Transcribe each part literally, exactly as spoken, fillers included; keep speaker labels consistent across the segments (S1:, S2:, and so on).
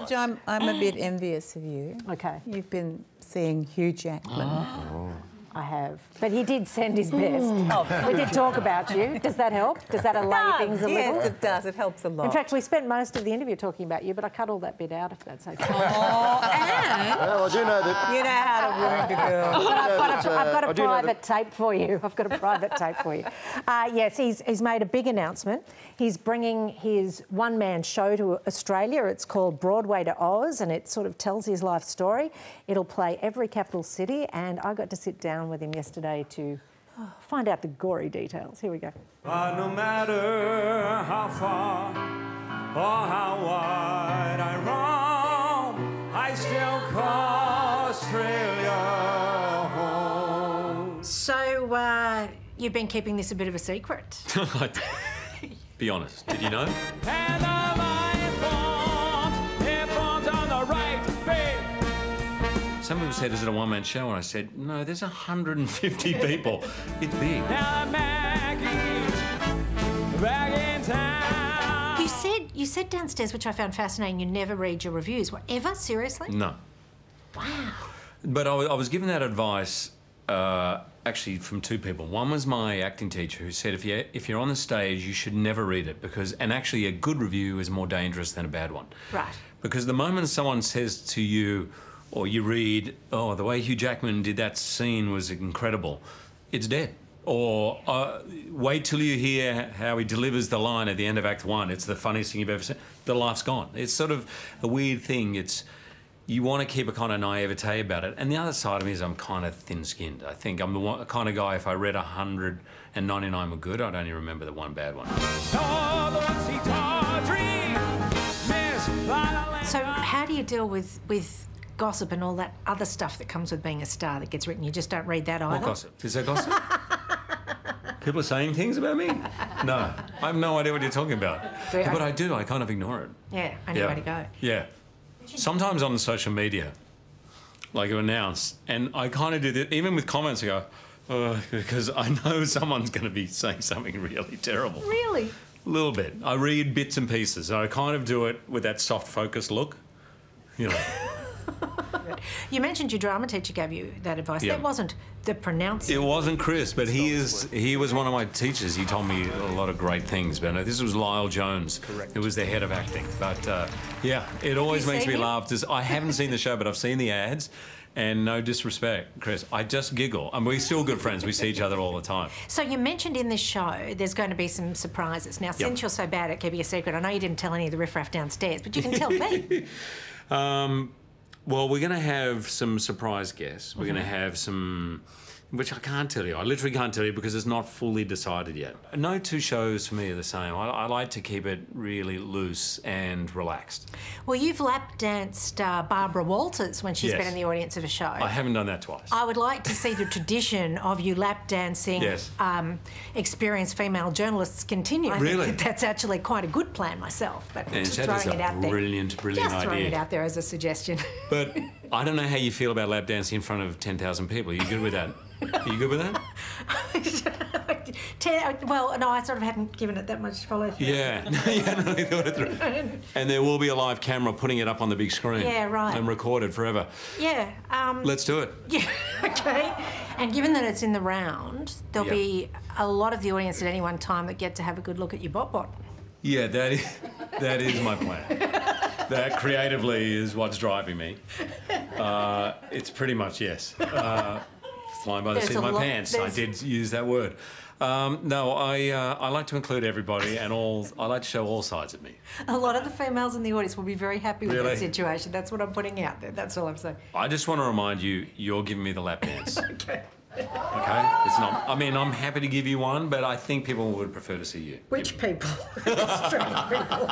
S1: George, I'm, I'm a bit envious of you.
S2: Okay.
S1: You've been seeing Hugh Jackman.
S2: Oh. I have. But he did send his best. Oh. We did talk about you. Does that help? Does that allay
S1: does.
S2: things a
S1: yes,
S2: little?
S1: Yes, it does. It helps a lot.
S2: In fact, we spent most of the interview talking about you, but I cut all that bit out, if that's okay.
S1: Oh, and...
S3: Well, I do know that...
S1: You know how to wound a girl.
S2: But I've got a,
S3: uh,
S2: I've got a private
S3: that...
S2: tape for you. I've got a private tape for you. Uh, yes, he's, he's made a big announcement. He's bringing his one-man show to Australia. It's called Broadway To Oz, and it sort of tells his life story. It'll play every capital city, and I got to sit down with him yesterday to find out the gory details. Here we go.
S4: But no matter how far or how wide I roam, I still call Australia home.
S2: So, uh, you've been keeping this a bit of a secret?
S5: Be honest, did you know?
S4: And am I informed? Informed on the right beat.
S5: Some people said, is it a one-man show? And I said, no, there's one hundred fifty people. It's big.
S4: Now Maggie's back in town.
S2: You said, you said downstairs, which I found fascinating, you never read your reviews. Whatever? Seriously?
S5: No.
S2: Wow.
S5: But I, I was given that advice uh, actually from two people. One was my acting teacher who said, if, you, if you're on the stage, you should never read it because, and actually a good review is more dangerous than a bad one.
S2: Right.
S5: Because the moment someone says to you, or you read, oh, the way Hugh Jackman did that scene was incredible, it's dead. Or uh, wait till you hear how he delivers the line at the end of Act One. It's the funniest thing you've ever seen. The life's gone. It's sort of a weird thing. It's you want to keep a kind of naivete about it. And the other side of me is I'm kind of thin-skinned. I think I'm the one, kind of guy, if I read one hundred and ninety-nine were good, I'd only remember the one bad one.
S2: So how do you deal with, with gossip and all that other stuff that comes with being a star that gets written? You just don't read that either?
S5: What gossip? Is there gossip? People are saying things about me? No. I have no idea what you're talking about.
S2: So,
S5: but I do, I kind of ignore it.
S2: Yeah, only
S5: yeah.
S2: way to go.
S5: Yeah. Sometimes on social media, like you announce, and I kind of do that, even with comments, I go, oh, because I know someone's going to be saying something really terrible.
S2: Really?
S5: A little bit. I read bits and pieces. I kind of do it with that soft focus look, you know.
S2: You mentioned your drama teacher gave you that advice.
S5: Yeah.
S2: That wasn't the pronouncing.
S5: It wasn't Chris, but he is. He was one of my teachers. He told me a lot of great things. But this was Lyle Jones,
S3: Correct.
S5: who was the head of acting. But uh, yeah, it always makes me
S2: him?
S5: laugh. Just, I haven't seen the show, but I've seen the ads. And no disrespect, Chris, I just giggle. And we're still good friends. We see each other all the time.
S2: So you mentioned in this show there's going to be some surprises. Now, since
S5: Yep.
S2: you're so bad at keeping a secret, I know you didn't tell any of the riffraff downstairs, but you can tell me.
S5: um, well, we're going to have some surprise guests. We're
S2: Mm-hmm.
S5: going to have some, which I can't tell you. I literally can't tell you because it's not fully decided yet. No two shows for me are the same. I, I like to keep it really loose and relaxed.
S2: Well, you've lap danced uh, Barbara Walters when she's
S5: Yes.
S2: been in the audience of a show.
S5: I haven't done that twice.
S2: I would like to see the tradition of you lap dancing
S5: Yes.
S2: um, experienced female journalists continue. I
S5: Really?
S2: think that that's actually quite a good plan myself, but
S5: And
S2: just
S5: that
S2: throwing
S5: is a
S2: it out there.
S5: brilliant, brilliant
S2: just throwing
S5: idea.
S2: it out there as a suggestion.
S5: But I don't know how you feel about lap dancing in front of ten thousand people. Are you good with that? Are you good with that?
S2: Ten, well, no, I sort of hadn't given it that much follow through.
S5: Yeah, no, you hadn't really thought it through. And there will be a live camera putting it up on the big screen.
S2: Yeah, right.
S5: And recorded forever.
S2: Yeah. Um,
S5: Let's do it.
S2: Yeah, okay. And given that it's in the round, there'll
S5: Yeah.
S2: be a lot of the audience at any one time that get to have a good look at your bot-bot.
S5: Yeah, that is, that is my plan. That creatively is what's driving me. Uh, it's pretty much yes. Uh, flying by the
S2: There's
S5: seat of
S2: a
S5: my
S2: lot-
S5: pants. I
S2: there's-
S5: did use that word. Um, no, I uh, I like to include everybody and all. I like to show all sides of me.
S2: A lot of the females in the audience will be very happy with
S5: Really?
S2: that situation. That's what I'm putting out there. That's all I'm saying.
S5: I just want to remind you, you're giving me the lap dance.
S2: Okay.
S5: Okay? It's not. I mean, I'm happy to give you one, but I think people would prefer to see you.
S2: Which people? Straight people.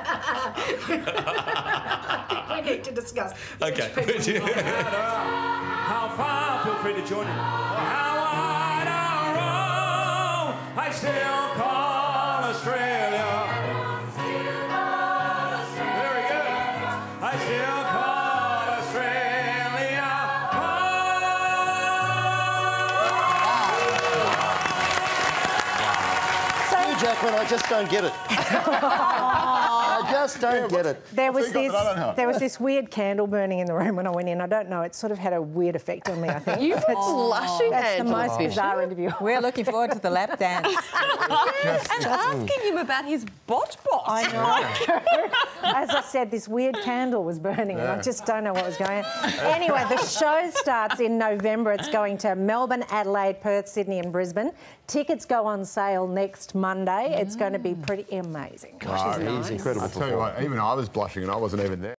S2: We need to discuss.
S5: Okay.
S2: Which people.
S4: How far? Feel free to join in. How wide our road, I still call Australia. Very good. I still call Australia home.
S3: Hugh Jackman, I just don't get it. I just don't get it.
S2: There was
S6: So you
S2: this.
S6: got that, I don't know.
S2: There was this weird candle burning in the room when I went in. I don't know. It sort of had a weird effect on me. I think.
S7: You were blushing,
S2: That's the
S7: Angela
S2: most
S7: Fisher.
S2: bizarre interview.
S1: We're looking forward to the lap dance.
S7: And asking him about his bot bot.
S2: I know. As I said, this weird candle was burning and I just don't know what was going on. Anyway, the show starts in November. It's going to Melbourne, Adelaide, Perth, Sydney and Brisbane. Tickets go on sale next Monday. It's going to be pretty amazing.
S3: Gosh, he's incredible.
S6: I tell you what, even I was blushing and I wasn't even there.